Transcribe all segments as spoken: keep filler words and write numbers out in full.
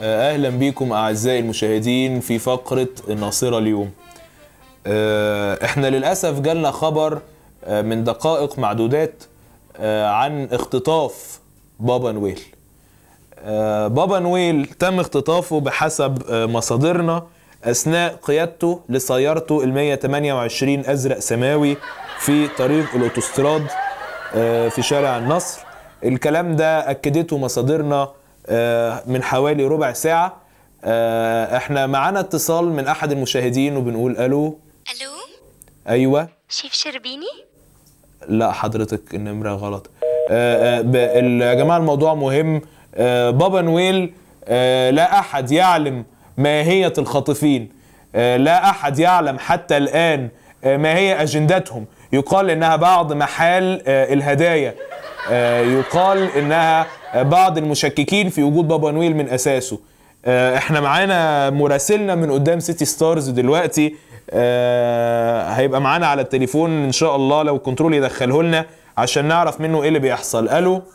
أهلا بكم أعزائي المشاهدين في فقرة الناصرة اليوم. احنا للأسف جالنا خبر من دقائق معدودات عن اختطاف بابا نويل. بابا نويل تم اختطافه بحسب مصادرنا أثناء قيادته لسيارته المية تمانية وعشرين أزرق سماوي في طريق الأوتوستراد في شارع النصر. الكلام ده أكدته مصادرنا من حوالي ربع ساعة. احنا معانا اتصال من أحد المشاهدين وبنقول ألو. ألو. أيوة شيف شربيني؟ لا حضرتك النمرة غلط. يا جماعة الموضوع مهم. بابا نويل لا أحد يعلم ماهية الخاطفين، لا أحد يعلم حتى الآن ما هي أجندتهم. يقال إنها بعض محال الهدايا، يقال إنها بعض المشككين في وجود بابا نويل من أساسه. احنا معانا مراسلنا من قدام سيتي ستارز دلوقتي، هيبقى معانا على التليفون إن شاء الله لو كنترول يدخله لنا عشان نعرف منه إيه اللي بيحصل. ألو. الو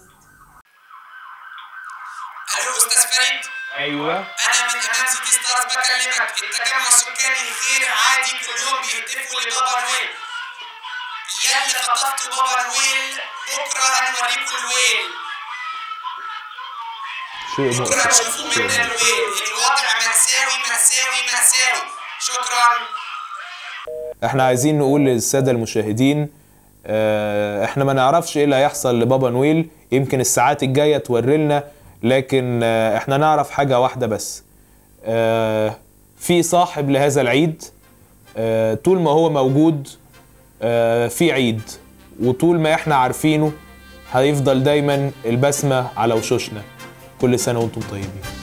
استاذ فريد. ايوه انا من امام سيتي ستارز بكلمك. التجمع السكاني غير عادي، كل يوم بيهتفوا لبابا نويل. يا اللي خطفتوا بابا نويل بكره هنوريكوا الويل. شيء بكره هتشوفوا منا الويل. الوضع مأساوي مأساوي مأساوي. شكرا. احنا عايزين نقول للساده المشاهدين احنا ما نعرفش ايه اللي هيحصل لبابا نويل، يمكن الساعات الجايه توري لنا، لكن احنا نعرف حاجه واحده بس، في صاحب لهذا العيد. طول ما هو موجود في عيد، وطول ما احنا عارفينه هيفضل دايما البسمه على وشوشنا. كل سنه وانتم طيبين.